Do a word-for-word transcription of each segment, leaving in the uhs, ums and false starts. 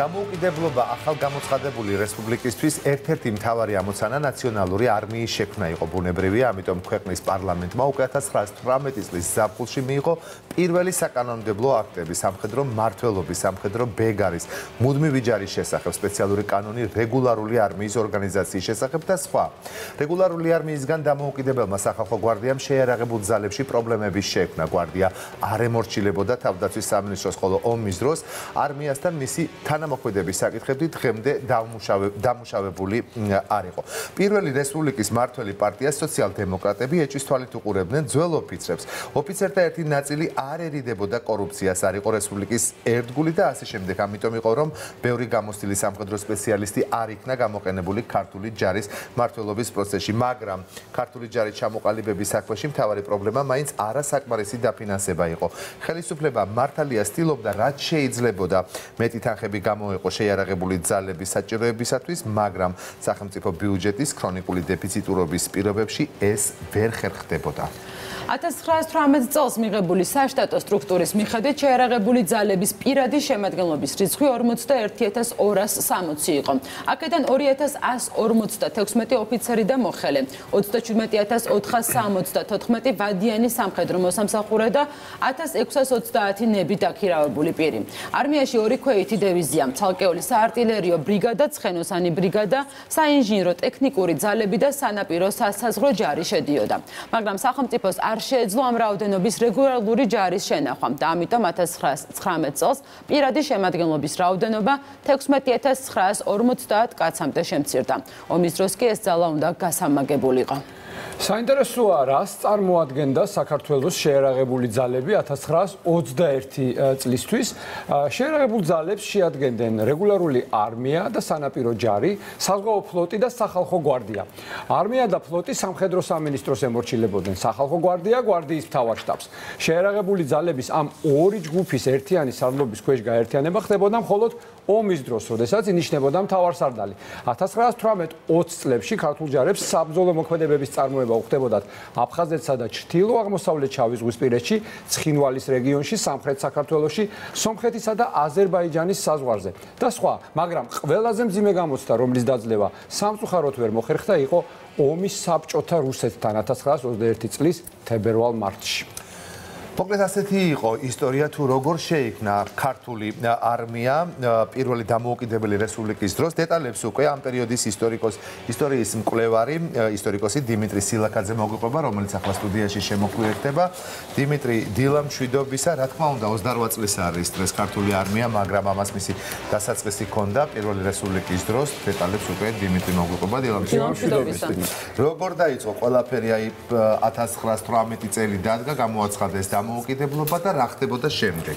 დამოუკიდებლობა ახალ გამოცხადებული რესპუბლიკისთვის ერთ-ერთი მთავარი ამოცანა ნაციონალური არმიის შექმნა იყო. ბუნებრივია, ამიტომ ქვეყნის პარლამენტმა უკვე ათას ცხრაას თვრამეტი წლის ზაფხულში მიიღო პირველი საკანონმდებლო აქტები სამხედრო მმართველობის, სამხედრო ბეგარის, მუდმივი ჯარის შესახებ, სპეციალური კანონი რეგულარული არმიის ორგანიზაციის შესახებ და სხვა. რეგულარული არმიისგან დამოუკიდებელმა სახალხო გვარდიამ შეიარაღებულ ძალებში პრობლემების შექმნა. გვარდია არ ემორჩილებოდა თავდაცვის სამინისტროს, ხოლო ომის დროს არმიასთან მისი თანამოქმედების საკითხები დღემდე დამუშავებული არ იყო. პირველი რესპუბლიკის მმართველი პარტია სოციალ-დემოკრატები ეჭვის თვალით უყურებდნენ ძველ ოფიცრებს. ოფიცერთა ერთი ნაწილი არ ერიდებოდა კორუფციას, არ იყო რესპუბლიკის ერთგული და ასე შემდეგ. ამიტომ იყო რომ ბევრი გამოცდილი სამხედრო სპეციალისტი არ იქნა გამოყენებული ქართული ჯარის მმართველობის პროცესში, მაგრამ ქართული ჯარის ჩამოყალიბების საქმეში მთავარი პრობლემა მაინც არასაკმარისი დაფინანსება იყო. ხელისუფლება მართალია ცდილობდა რაც შეიძლებოდა მეტი თანხები გამოეყო შეიარაღებული ძალების საჭიროებისათვის, მაგრამ სახელმწიფო ბიუჯეტის ქრონიკული დეფიციტურობის პირობებში ეს ვერ ხერხდებოდა. ათას ცხრაას თვრამეტ წელს მიღებული საშტატო სტრუქტურის მიხედვით შეიარაღებული ძალების პირადი შემადგენლობის რიცხვი ორმოცდაერთი ათას ორას სამოცი იყო. აქედან ორი ათას ას ორმოცდათექვსმეტი ოფიცერი და მოხელე, ოცდაჩვიდმეტი ათას ოთხას სამოცდათოთხმეტი ვადიანი სამხედრო მოსამსახურე და ათას ექვსას ოცდაათი ნებით აქირავებული პირი. არმიაში ორი ქვეითი დივიზია, ცალკეული საარტილერიო ბრიგადა, ცხენოსანი ბრიგადა, საინჟინრო ტექნიკური ძალები და სანაპირო სასაზღვრო ჯარი შედიოდა. მაგრამ სახელმწიფოს არ შეეძლო ამ რაოდენობის რეგულარული ჯარის შენახვა და ამიტომ ათას ცხრაას ცხრამეტ წელს პირადი შემადგენლობის რაოდენობა თექვსმეტი ათას ცხრაას ორმოცდაათ კაცამდე შემცირდა. ომის დროს კი ეს ძალა უნდა გასამაგებულიყო. საინტერესოა, რას წარმოადგენდა საქართველოს შეიარაღებული ძალები ათას ცხრაას ოცდაერთი წლისთვის. შეიარაღებულ ძალებს შეადგენდნენ რეგულარული არმია და სანაპირო ჯარი, საზღვაო ფლოტი და სახალხო გვარდია. არმია და ფლოტი სამხედრო სამინისტროს ემორჩილებოდნენ, სახალხო გვარდია გვარდიის მთავარშტაბს. შეიარაღებული ძალების ამ ორი ჯგუფის ერთიანი სარდლობის ქვეშ გაერთიანება ხდებოდა მხოლოდ ომის დროს, როდესაც ინიშნებოდა მთავარსარდალი. ათას ცხრაას თვრამეტ ოცი წლებში ქართულ ჯარებს საბრძოლო მოქმედებების წარმოება უხდებოდათ აფხაზეთსა და ჩრდილო-აღმოსავლეთ შავიზღვისპირეთში, ცხინვალის რეგიონში, სამხრეთ საქართველოში, სომხეთისა და აზერბაიჯანის საზღვარზე და სხვა. მაგრამ ყველაზე მძიმე გამოცდა, რომლის დაძლევა სამწუხაროდ ვერ მოხერხდა, იყო ომის საბჭოთა რუსეთთან ათას ცხრაას ოცდაერთი წლის თებერვალ-მარტში. მოკლედ ასეთი იყო ისტორია თუ როგორ შეიქმნა ქართული არმია პირველი დამოუკიდებელი რესპუბლიკის დროს. დეტალებს უკვე ამ პერიოდის ისტორიკოს ისტორიის მკვლევარი ისტორიკოსი დიმიტრი სილაკაძე მოგვიყვება, რომელიც ახლა სტუდიაში შემოგვიერთდება. დიმიტრი, დილა მშვიდობისა, რა თქმა უნდა ოცდაორ წლის არის დღეს ქართული არმია, მაგრამ ამას მისი დასაწყისი ჰქონდა პირველი რესპუბლიკის დროს. დეტალებს უკვე დიმიტრი მოგვიყვება. დილა მშვიდობისა. როგორ დაიწყო ყველაფერი, აი ათას ცხრაას თვრამეტი წელი დადგა, გამოაცხადეს დამოუკიდებლობა და რა ხდებოდა შემდეგ?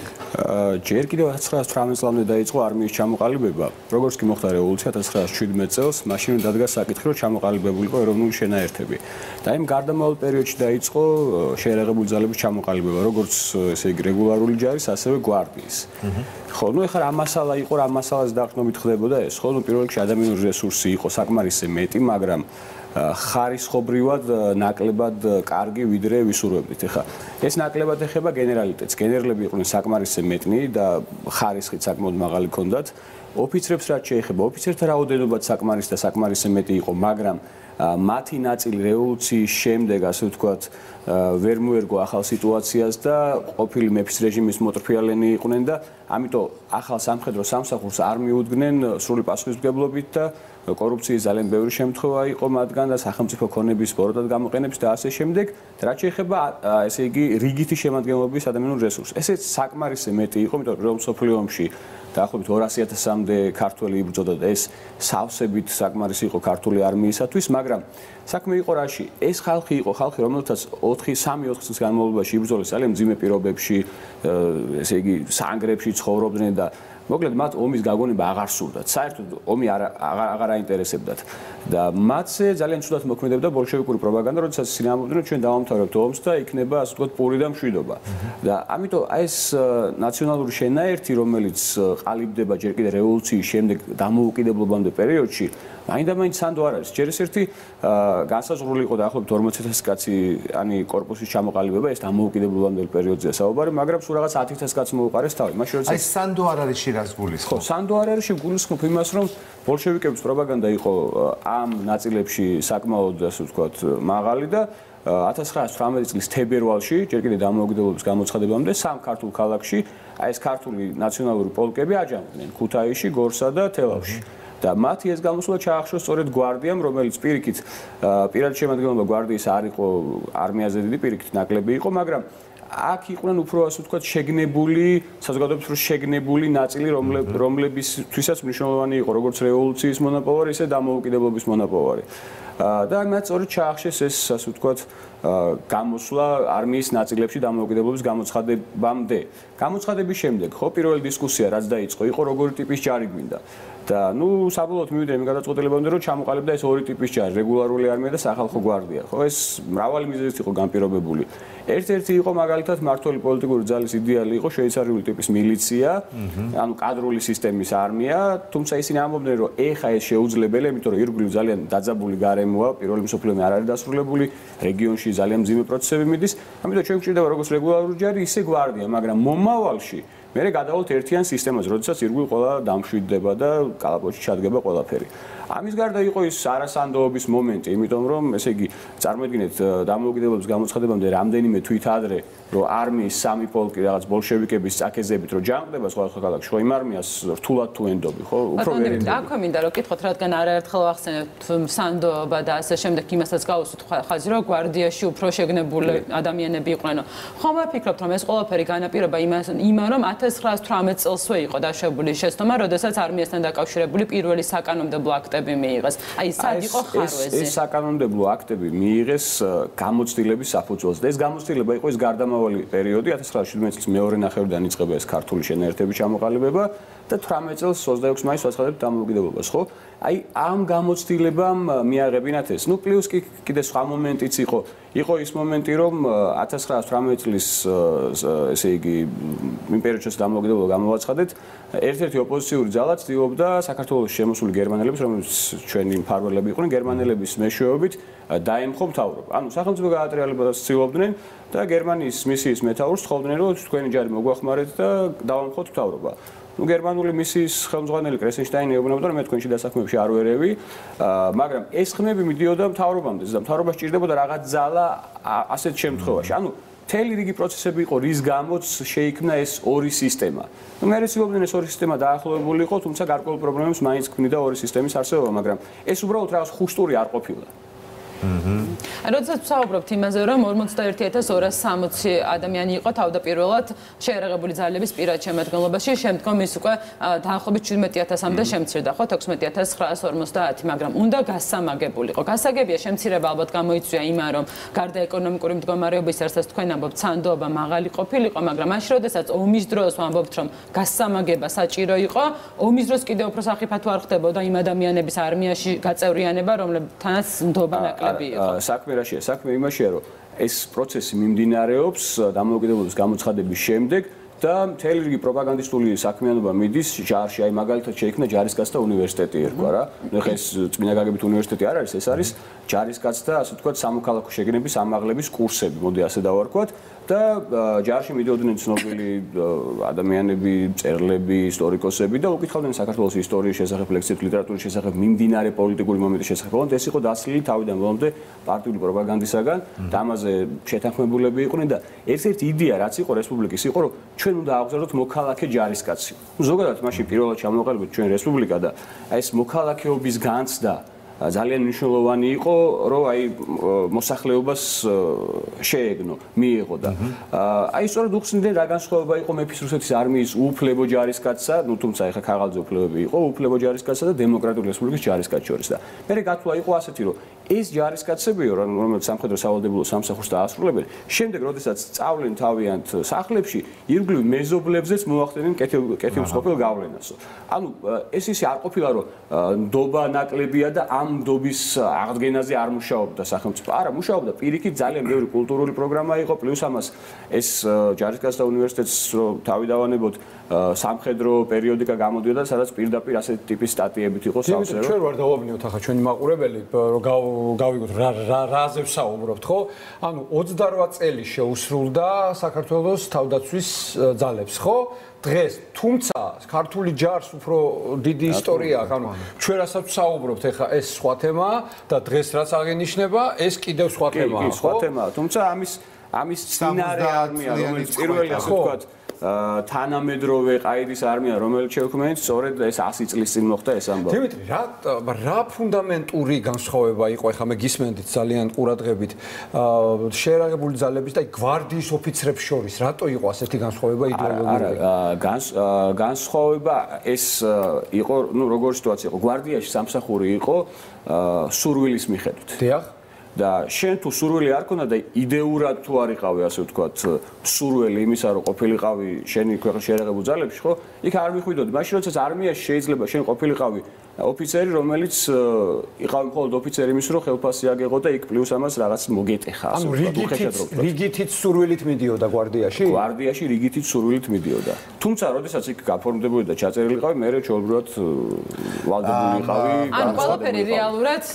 ჯერ კიდევ ათას ცხრაას თვრამეტ წლამდე დაიწყო არმიის ჩამოყალიბება. როგორც კი მოხდა რევოლუცია ათას ცხრაას შვიდმეტ წელს, მაშინ დადგა საკითხი, რომ ჩამოყალიბებულიყო ეროვნული შენაერთები. და იმ გარდამავალ პერიოდში დაიწყო შეიარაღებული ძალების ჩამოყალიბება, როგორც ესე იგი რეგულარული ჯარის, ასევე გვარდიის. ხო, ნუ ეხლა რა მასალა იყო, რა მასალას დაყრდნობით ხდებოდა ეს? ხო, ნუ პირველ რიგში ადამიანური რესურსი იყო საკმარისზე მეტი, მაგრამ ხარისხობრივად ნაკლებად კარგი ვიდრე ვისურვებდით. ეხლა ეს ნაკლებად ეხება გენერალიტეტს. გენერლები იყვნენ საკმარისზე მეტნი და ხარისხით საკმაოდ მაღალი ჰქონდათ. ოფიცრებს რაც შეეხება, ოფიცერთა რაოდენობაც საკმარის და საკმარისზე მეტი იყო, მაგრამ მათი ნაწილი რევოლუციის შემდეგ, ასე ვთქვათ, ვერ მოერგო ახალ სიტუაციას და ყოფილი მეფის რეჟიმის მოტრფიალენი იყვნენ და ამიტომ ახალ სამხედრო სამსახურს არ მიუდგნენ სრული პასუხისმგებლობით და კორუფციის ძალიან ბევრი შემთხვევა იყო მათგან და სახელმწიფო ქონების ბოროტად გამოყენების და ასე შემდეგ. რაც შეეხება, ესე იგი, რიგითი შემადგენლობის ადამიანურ რესურსს. ესეც საკმარისზე მეტი იყო, იმიტომ რომ მსოფლიო ომში დაახლოებით ორასი ათასამდე ქართველი იბრძოდა და ეს სავსებით საკმარისი იყო ქართული არმიისათვის, მაგრამ საქმე იყო რაში? ეს ხალხი იყო ხალხი, რომელთაც ოთხი სამი ოთხი წლის განმავლობაში იბრძოლეს ძალიან მძიმე პირობებში, ესე იგი, სანგრებში ცხოვრობდნენ და მოკლედ მათ ომის გაგონება აღარ სურდათ. საერთოდ ომი არ აღარ აინტერესებდათ. და მათზე ძალიან ცუდად მოქმედებდა ბოლშევიკური პროპაგანდა, როდესაც სინამდვილეში ჩვენ დავამთავრებთ ომს და იქნება ასე ვთქვათ პური და მშვიდობა. და ამიტომ აი ეს ნაციონალური შენაერთი, რომელიც ყალიბდება ჯერ კიდევ რევოლუციის შემდეგ დამოუკიდებლობამდე პერიოდში, მაინდა-მაინც სანდო არ არის. ჯერ ერთი განსაზღვრული იყო დაახლოებით ორმოცი ათასი კაცი ანი კორპუსის ჩამოყალიბება, ეს დამოუკიდებლობამდელ პერიოდზეა საუბარი, მაგრამ სულ რაღაც ათი ათასი კაცი მოუყარეს თავი. მაშინ როცა აი სანდო არ არის რას გულისხმობ? ხო, სანდო არ არის გულისხმობ იმას, რომ ბოლშევიკების პროპაგანდა იყო ამ ნაწილებში საკმაოდ, ასე ვთქვათ, მაღალი და ათას ცხრაასი ცხრამეტი წლის თებერვალში, ჯერ კიდევ დამოუკიდებლობის გამოცხადებამდე სამ ქართულ ქალაქში აი ეს ქართული ნაციონალური პოლკები აჯანყდნენ ქუთაისში, გორსა და თელავში. და მათი ეს გამოსვლა ჩაახშო სწორედ გვარდიამ, რომელიც პირიქით პირადი შემადგენლობა გვარდიის არ იყო არმიაზე დიდი, პირიქით ნაკლები იყო, მაგრამ აქ იყვნენ უფრო ასე ვთქვათ შეგნებული, საზოგადოების რო შეგნებული ნაწილი, რომლებისთვისაც მნიშვნელოვანი იყო როგორც რევოლუციის მონაპოვარი, ისე დამოუკიდებლობის მონაპოვარი. და მათ სწორედ ჩაახშეს ეს ასე ვთქვათ გამოსვლა არმიის ნაწილებში დამოუკიდებლობის გამოცხადებამდე. გამოცხადების შემდეგ ხო პირველი დისკუსია რაც დაიწყო იყო როგორი ტიპის ჯარი გვინდა. და ნუ საბოლოოდ მივიდა იმ გადაწყვეტილებამდე რომ ჩამოყალიბდა ეს ორი ტიპის ჯარი, რეგულარული არმია და სახალხო გვარდია. ხო ეს მრავალი მიზეზით იყო განპირობებული. ერთ-ერთი იყო მაგალითად მმართველი პოლიტიკური ძალის იდეალი იყო შვეიცარიული ტიპის მილიცია, ანუ კადრული სისტემის არმია, თუმცა ისინი ამბობდნენ რომ ეხა ეს შეუძლებელია, იმიტომ რომ ირგვლივ ძალიან დაძაბული გარემოა, პირველი მსოფლიო ომი არ არის დასრულებული, რეგიონში ძალიან მძიმე პროცესები მიდის, ამიტომ ჩვენ გვჭირდება როგორც რეგულარული ჯარი, ისე გვარდია, მაგრამ მომავალში მე გადავალთ ერთიან სისტემაზე, როდესაც ირგვლივ ყველა დამშვიდდება და კალაპოტში ჩადგება ყველაფერი. ამის გარდა იყო ის არასანდოობის მომენტი, იმიტომ რომ ესე იგი წარმოიდგინეთ დამოუკიდებლობის გამოცხადებამდე რამდენიმე თვით ადრე, რომ არმიის სამი პოლკი რაღაც ბოლშევიკების წაქეზებით რომ ჯანყდება სხვადასხვა ქალაქში, ხო იმ არმიას რთულად თუ ენდობი, ხო? უფრო ვერ ენდობი. აქვე მინდა რომ კითხოთ, რადგან არაერთხელ ვახსენებთ სანდოობა და ასე შემდეგ, იმასაც გავუსვით ხაზი, რომ გვარდიაში უფრო შეგნებული ადამიანები იყვნენ. ხომ ვფიქრობთ, რომ ეს ყველაფერი განაპირობა იმან, რომ ათას ცხრაასი ცხრამეტ წელსვე იყო დაშვებული შეცდომა, როდესაც არმიასთან დაკავშირებული პირველი საკანონმდებლო აქტები მიიღეს. აი, სად იყო ხარვეზე? ეს საკანონმდებლო აქტები მიიღეს გამოცდილების საფუძველზე. და ეს გამოცდილება იყო ის გარდამავალი პერიოდი, ათას ცხრაასი შვიდმეტი წლის მეორე ნახევრიდან იწყება ეს ქართული შენაერთების ჩამოყალიბება და თვრამეტ წელს ოცდაექვსი მაისს ვაცხადებთ დამოუკიდებლობას, ხო? აი, ამ გამოცდილებამ მიაღებინათ ეს. ნუ პლუს კი კიდე სხვა მომენტიც იყო. იყო ის მომენტი, რომ ათას ცხრაასი ცხრამეტი წლის ესე იგი იმ პერიოდში დამოუკიდებლობა გამოვაცხადეთ, ერთ-ერთი ოპოზიციური ძალა ცდილობდა საქართველოს შემოსული გერმანელებს, რომლებიც ჩვენი მფარველები იყვნენ, გერმანელების მეშვეობით დაემხო მთავრობა. ანუ სახელმწიფო გაატრიალებას ცდილობდნენ და გერმანიის მისიის მეთაურს თხოვდნენ, რომ თქვენი ჯარი მოგვახმარეთ და დავამხოთ მთავრობა. ნუ გერმანული მისიის ხელმძღვანელი კრესენშტაინი ეუბნებოდა, რომ მე თქვენში დასაქმებში არ ვერევი, მაგრამ ეს ხმები მიდიოდა მთავრობამდე და მთავრობა სჭირდებოდა რაღაც ძალა ასეთ შემთხვევაში. ანუ მთელი რიგი პროცესები იყო, რის გამოც შეიქმნა ეს ორი სისტემა. ნუ მე რეცილობდნენ ეს ორი სისტემა დაახლოებული იყო, თუმცა გარკვეულ პრობლემებს მაინც ქმნიდა ორი სისტემის არსებობა, მაგრამ ეს უბრალოდ რაღაც ხუშტური არ ყოფილა. როდესაც ვსაუბრობთ იმაზე, რომ ორმოცდაერთი ათას ორასი სამოცი ადამიანი იყო თავდაპირველად შეერაღებული ძალების პირად შემადგენლობაში, შემდგომ ის უკვე დაახლოებით შვიდმეტი ათასამდე შემცირდა, ხო, თექვსმეტი ათას ცხრაასი ორმოცდაათი, მაგრამ უნდა გასამაგებულიყო. გასაგებია შემცირება ალბათ გამოიწვია იმან, რომ გარდა ეკონომიკური მდგომარეობის, რასაც თქვენ ამბობთ, სანდოობა მაღალი ყოფილიყო, მაგრამ მაშინ როდესაც ომის დროს ვამბობთ, რომ გასამაგება საჭირო იყო, ომის დროს კიდევ უფრო სახიფათო არ ხდებოდა იმ ადამიანების არმიაში გაწევრიანება, რომლებთანაც ნდობა ნაკლები. საქმე რაშია? საქმე იმაშია, რომ ეს პროცესი მიმდინარეობს დამოუკიდებლობის გამოცხადების შემდეგ და მთელი რიგი პროპაგანდისტული საქმიანობა მიდის ჯარში. აი მაგალითად შეიქმნა ჯარისკაცთა უნივერსიტეტი ერქვა რა. ნუ ეს წმინდა გაგებით უნივერსიტეტი არ არის, ეს არის ჯარისკაცთა, ასე ვთქვათ, სამოქალაქო შეგნების ამაღლების კურსები, მოდი ასე დავარქვათ. და ჯარში მიდიოდნენ ცნობილი ადამიანები, მწერლები, ისტორიკოსები და უკითხავდნენ საქართველოს ისტორიის შესახებ, ლექციებს ლიტერატურის შესახებ, მიმდინარე პოლიტიკური მომენტის შესახებ. ოღონდ ეს იყო დაცლილი თავიდან ბოლომდე პარტიული პროპაგანდისაგან და ამაზე შეთანხმებულები იყვნენ და ერთ-ერთი იდეა რაც იყო რესპუბლიკის იყო, რომ ჩვენ უნდა აღზარდოთ მოქალაქე ჯარისკაცი. ზოგადად მაშინ პირველად ჩამოყალიბეთ ჩვენ რესპუბლიკა და ეს მოქალაქეობის განცდა ძალიან მნიშვნელოვანი იყო, რომ აი მოსახლეობას შეეგნო, მიიღო და აი სწორედ უხსნიდნენ რა განსხვავება იყო მეფის რუსეთის არმიის უუფლებო ჯარისკაცსა, ნუ თუმცა ეხა ქაღალდზე უფლებები იყო, უუფლებო ჯარისკაცსა და დემოკრატიული რესპუბლიკის ჯარისკაცს შორის და მე გათვლა იყო ასეთი, რომ ეს ჯარისკაცები, რომელიც სამხედრო სავალდებულო სამსახურს დაასრულებენ, შემდეგ როდესაც სწავლენ თავიანთ სახლებში, ირგვლივ მეზობლებზეც მოახდენენ კეთილმსხოპელ გავლენასო. ანუ ეს ისე არ ყოფილა, რომ ნდობა ნაკლებია და ამ ნდობის აღდგენაზე არ მუშაობდა სახელმწიფო. არა, მუშაობდა პირიქით, ძალიან ბევრი კულტურული პროგრამა იყო, პლუს ამას ეს ჯარისკაცთა უნივერსიტეტს რო თავი დავანებოთ, სამხედრო პერიოდიკა გამოდიოდა, სადაც პირდაპირ ასეთი ტიპის სტატიებით იყო სავსე. ჩვენ ვარ დავაბნიოთ ახლა ჩვენი მაყურებელი, რომ გავიგოთ რა რაზე ვსაუბრობთ, ხო? ანუ ოცდარვა წელი შეუსრულდა საქართველოს თავდაცვის ძალებს, ხო? დღეს, თუმცა ქართული ჯარს უფრო დიდი ისტორია აქვს. ანუ ჩვენ რასაც საუბრობთ ახლა ეს სხვა თემაა და დღეს რაც აღინიშნება, ეს კიდევ სხვა თემაა, ხო? კი, სხვა თემაა. თუმცა ამის ამის წინარე არმია, რომელიც პირველი ასე ვთქვათ, თანამედროვე ყაიდის არმია, რომელიც შექმნეს, სწორედ ეს ასი წლის წინ მოხდა ეს ამბავი. დიმიტრი, რა რა ფუნდამენტური განსხვავება იყო, ახლა მე გისმენდით ძალიან ყურადღებით, შეერაღებული ძალების და გვარდიის ოფიცრებს შორის, რატო იყო ასეთი განსხვავება იდეოლოგიური? არა, განსხვავება ეს იყო, ну, როგორი სიტუაცია იყო, გვარდიაში სამსახური იყო სურვილის მიხედვით. დიახ. და შენ თუ სურვილი არ ქონდა და იდეურად თუ არ იყავი ასე ვთქვათ სურვილი იმისა რომ ყოფილიყავი შენი ქვეყნის შეერაღებულ ძალებში ხო იქ არ მიხვიდოდი მაშინ როდესაც არმიაში შეიძლება შენ ყოფილიყავი ოფიცერი რომელიც იყავი მხოლოდ ოფიცერი იმის რომ ხელფასი აგეღო და იქ პლუს ამას რაღაც მოგეტეხა ასე ვთქვათ რიგითით სურვილით მიდიოდა გვარდიაში გვარდიაში რიგითით სურვილით მიდიოდა თუმცა როდესაც იქ გაფორმდებოდი და ჩაწერილიყავი მე ჩვეულებრივად ვალდებული იყავი ან ყველაფერი რეალურად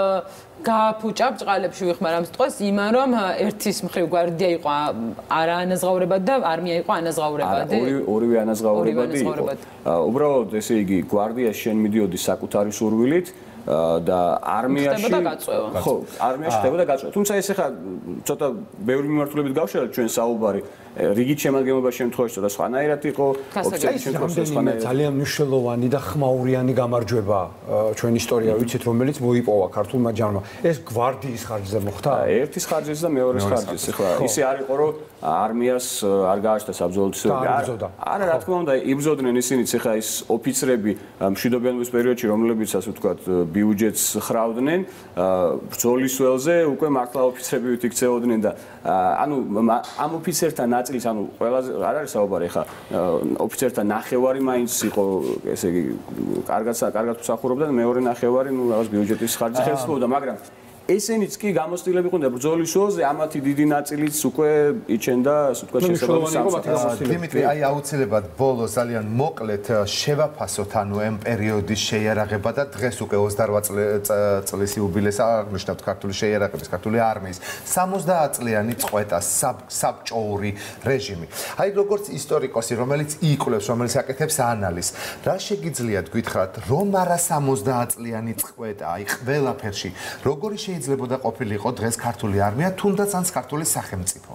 გააფუჭა ბჭყალებში ვიხმარ ამ სიტყვას იმან რომ ერთის მხრივ გვარდია იყო არაანაზღაურებადი და არმია იყო ანაზღაურებადი ორივე ორივე ანაზღაურებადი იყო უბრალოდ ესე იგი გვარდიაში შენ მიდიოდი საკუთარი სურვილით და არმიაში ხო არმიაში ხდებოდა გაწევა თუმცა ეს ახლა ცოტა ბევრი მიმართულებით გავშალეთ ჩვენ საუბარი რიგით შემადგენლობა შემთხვევაში ცოტა სხვანაირად იყო ოფიციალის შემთხვევაში სხვანაირად ძალიან მნიშვნელოვანი და ხმაურიანი გამარჯვება ჩვენ ისტორია ვიცით რომელიც მოიპოვა ქართულმა ჯარმა ეს გვარდიის ხარჯზე მოხდა ერთის ხარჯზე და მეორეს ხარჯზე ახლა ისე არ იყო რომ არმიას არ გააჩნდა საბრძოლო ცდები არა რა თქმა უნდა იბრძოდნენ ისინიც ახლა ის ოფიცრები მშვიდობიანობის პერიოდში რომლებიც ასე ვთქვათ ბიუჯეტს ხრავდნენ ბრძოლის ველზე უკვე მართლა ოფიცრები იქცეოდნენ და ანუ ამ ოფიცერთან ნაწილის ანუ ყველაზე არ არის საუბარი ხა ოფიცერთან ნახევარი მაინც იყო ესე იგი კარგად კარგად მსახურობდა და მეორე ნახევარი ნუ რაღაც ბიუჯეტის ხარჯზე ხელსაუბრობდა მაგრამ ესენიც კი გამოცდილები იყვნენ ბრძოლის ველზე ამათი დიდი ნაწილიც უკვე იჩენდა ასე ვთქვათ შესაძლებელი დიმიტრი აი აუცილებლად ბოლოს ძალიან მოკლედ შევაფასოთ ანუ ამ პერიოდის შეიარაღება და დღეს უკვე ოცდაოთხ წლის იუბილეს აღნიშნავთ ქართული შეიარაღების ქართული არმიის სამოცდაათ წლიანი წყვეტა საბჭოური რეჟიმი აი როგორც ისტორიკოსი რომელიც იკვლევს რომელიც აკეთებს ანალიზს რა შეგიძლიათ გითხრათ რომ არა სამოცდაათ წლიანი წყვეტა აი ყველაფერში როგორი შეიძლება ყოფილიყო დღეს ქართული არმია თუნდაც ან ქართული სახელმწიფო.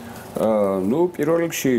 აა ნუ პირველ რიგში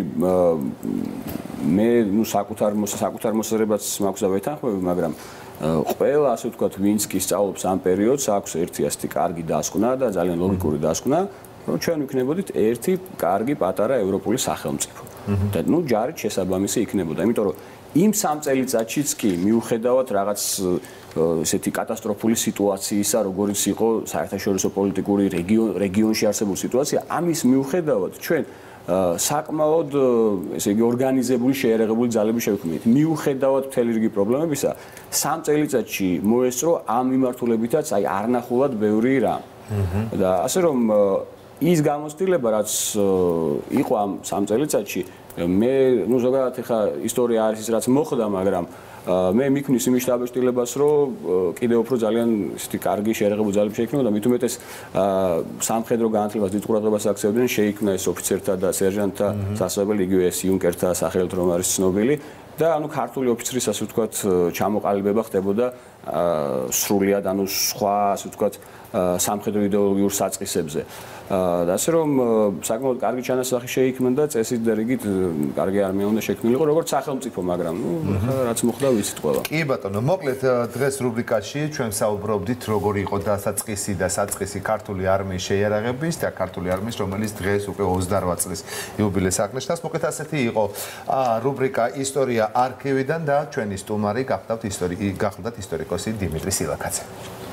მე ნუ საკუთარ საკუთარ მოსაზრებაც მაქვს და ვეთანხმები, მაგრამ ყველა ასე ვთქვათ, ვინც კი სწავლობს ამ პერიოდს, აქვს ერთი ასეთი კარგი დასკვნა და ძალიან ლოგიკური დასკვნა, რომ ჩვენ ვიქნებოდით ერთი კარგი პატარა ევროპული სახელმწიფო. და ნუ ჯარით შესაბამისი იქნებოდა, იმიტომ რომ იმ სამ წელიწადშიც კი მიუხედავად რაღაც ესეთი კატასტროფული სიტუაციისა, როგორიც იყო საერთაშორისო პოლიტიკური რეგიონში არსებული სიტუაცია, ამის მიუხედავად ჩვენ საკმაოდ ესე იგი ორგანიზებული შეერაღებული ძალები შევქმნით. მიუხედავად მთელი რიგი პრობლემებისა, სამ წელიწადში მოესწრო ამ მიმართულებითაც აი არნახულად ბევრი რამ. და ასე რომ ის გამოცდილება, რაც იყო ამ სამ წელიწადში, მე ნუ ზოგადად ეხა ისტორია არის ის რაც მოხდა, მაგრამ მე მიქმნის იმის დაბეჭდილებას, რომ კიდევ უფრო ძალიან ისეთი კარგი შეერაღებული ძალები შეიქმნა და მით უმეტეს სამხედრო განათლებას დიდ ყურადღებას აქცევდნენ, შეიქმნა ეს ოფიცერთა და სერჟანტთა სასწავლებელი, იგივე ეს იუნკერთა სახელით რომ არის ცნობილი და ანუ ქართული ოფიცრის ასე ვთქვათ ჩამოყალიბება ხდებოდა სრულად ანუ სხვა ასე ვთქვათ სამხედრო იდეოლოგიურ საწყისებზე. და ასე რომ საკმაოდ კარგი ჩანასახი შეიქმნა და წესით და რიგით კარგი არმია უნდა შექმნილიყო როგორც სახელმწიფო, მაგრამ ნუ რაც მოხდა ვიცით ყველა. კი ბატონო, მოკლედ დღეს რუბრიკაში ჩვენ საუბრობდით როგორი იყო დასაწყისი და საწყისი ქართული არმიის შეიარაღების და ქართული არმიის, რომელიც დღეს უკვე ოცდაოთხ წლის იუბილეს აღნიშნავს. მოკლედ ასეთი იყო რუბრიკა ისტორია არქივიდან და ჩვენი სტუმარი გახდათ ისტორიკოსი დიმიტრი სილაკაძე.